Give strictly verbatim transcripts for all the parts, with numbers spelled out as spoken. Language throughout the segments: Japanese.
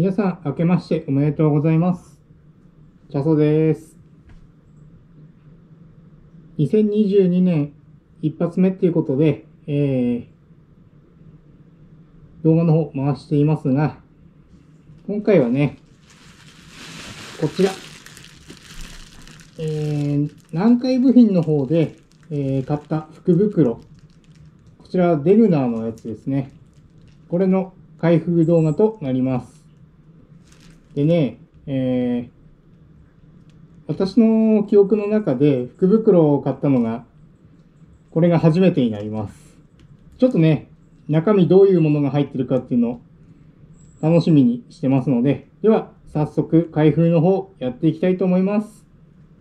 皆さん、明けましておめでとうございます。チャソです。にせんにじゅうにねん一発目っていうことで、えー、動画の方回していますが、今回はね、こちら、えー、南海部品の方で、えー、買った福袋。こちら、デグナーのやつですね。これの開封動画となります。でね、えー、私の記憶の中で福袋を買ったのが、これが初めてになります。ちょっとね、中身どういうものが入ってるかっていうのを楽しみにしてますので、では早速開封の方やっていきたいと思います。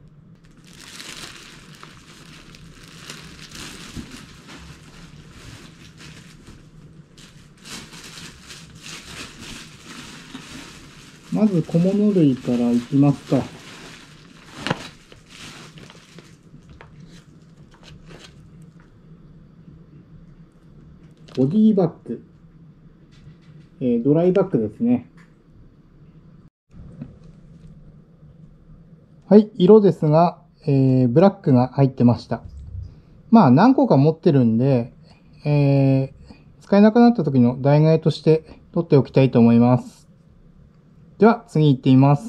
まず小物類からいきますか。ボディバッグ、えー、ドライバッグですね。はい、色ですが、えー、ブラックが入ってました。まあ何個か持ってるんで、えー、使えなくなった時の代替えとして取っておきたいと思います。では次行ってみます。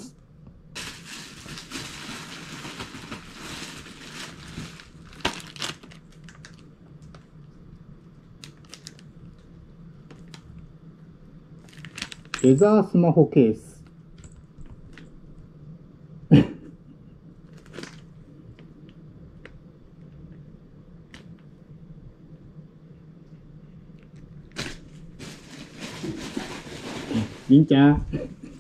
レザースマホケース。りんちゃん。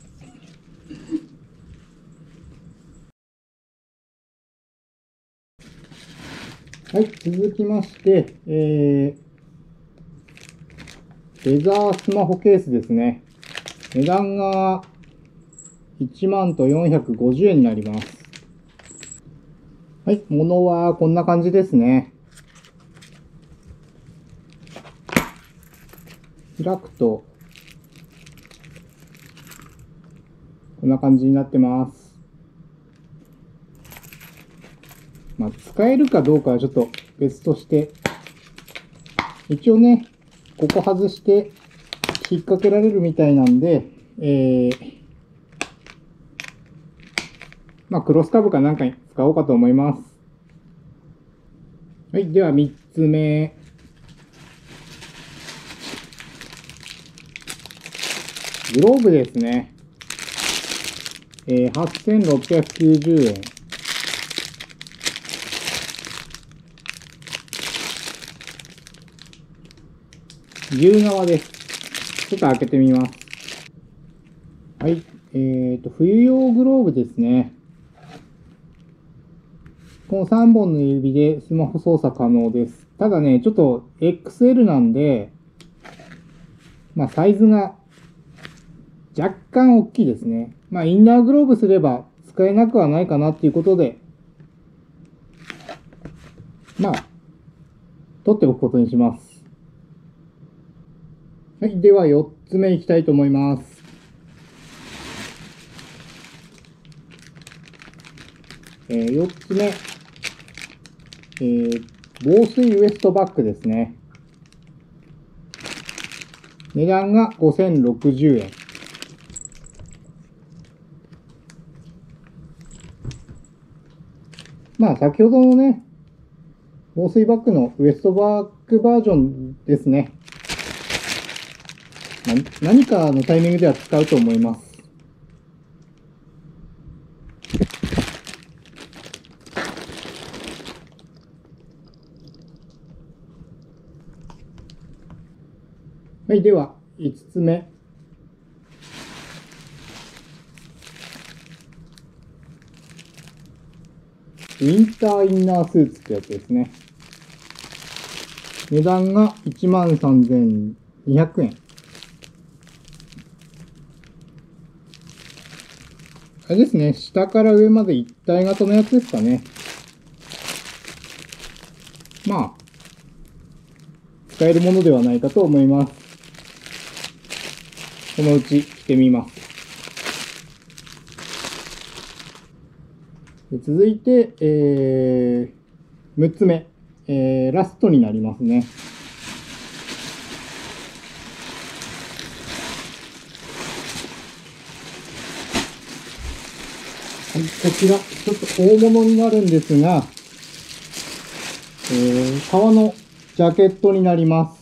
はい、続きまして、えー、レザースマホケースですね。値段がいちまんとよんひゃくごじゅうえんになります。はい、物はこんな感じですね。開くと、こんな感じになってます。まあ、使えるかどうかはちょっと別として、一応ね、ここ外して引っ掛けられるみたいなんで、えー、まあ、クロスカブかなんかに使おうかと思います。はい、ではみっつめ。グローブですね。えー、はっせんろっぴゃくきゅうじゅうえん。牛革です。ちょっと開けてみます。はい。えっと、冬用グローブですね。このさんぼんの指でスマホ操作可能です。ただね、ちょっと エックスエル なんで、まあサイズが若干大きいですね。まあインナーグローブすれば使えなくはないかなっていうことで、まあ、取っておくことにします。はい。ではよっつめいきたいと思います。えー、よっつめ。えー、防水ウエストバッグですね。値段がごせんろくじゅうえん。まあ、先ほどのね、防水バッグのウエストバッグバージョンですね。何かのタイミングでは使うと思います。はい、では、いつつめ。ウィンターインナースーツってやつですね。値段がいちまんさんぜんにひゃくえん。あれですね、下から上まで一体型のやつですかね。まあ、使えるものではないかと思います。そのうち着てみます。 で続いて、えー、むっつめ、えー、ラストになりますね。はい、こちら、ちょっと大物になるんですが、えー、革のジャケットになります。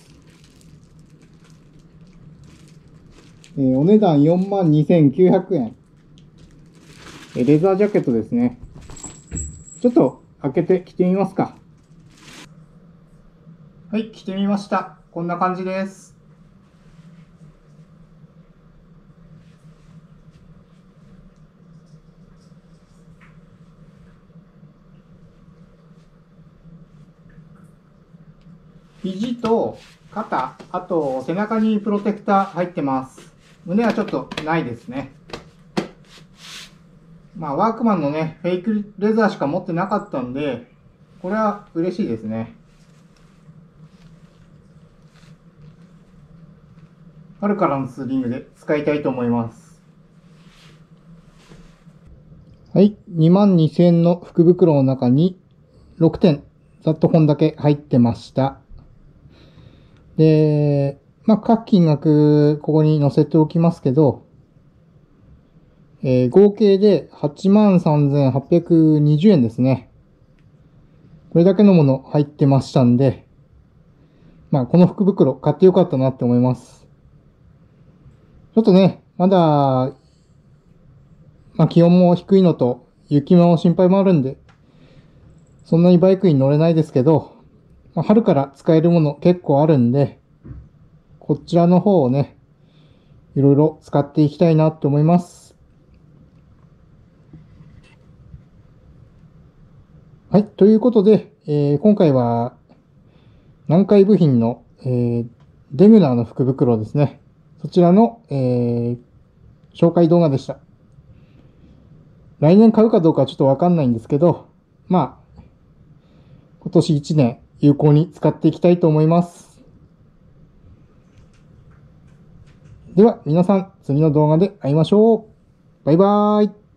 えー、お値段 よんまんにせんきゅうひゃくえん。えー、レザージャケットですね。ちょっと開けて着てみますか。はい、着てみました。こんな感じです。肘と肩、あと背中にプロテクター入ってます。胸はちょっとないですね。まあ、ワークマンのね、フェイクレザーしか持ってなかったんで、これは嬉しいですね。春からのツーリングで使いたいと思います。はい、にまんにせんえんの福袋の中にろくてん、ざっとこんだけ入ってました。で、まあ、各金額、ここに載せておきますけど、えー、合計で はちまんさんぜんはっぴゃくにじゅうえんですね。これだけのもの入ってましたんで、まあ、この福袋買ってよかったなって思います。ちょっとね、まだ、まあ、気温も低いのと、雪の心配もあるんで、そんなにバイクに乗れないですけど、まあ、春から使えるもの結構あるんで、こちらの方をね、いろいろ使っていきたいなって思います。はい、ということで、えー、今回は、南海部品の、えー、デムナーの福袋ですね。そちらの、えー、紹介動画でした。来年買うかどうかはちょっとわかんないんですけど、まあ、今年いちねん有効に使っていきたいと思います。では、皆さん、次の動画で会いましょう。バイバーイ。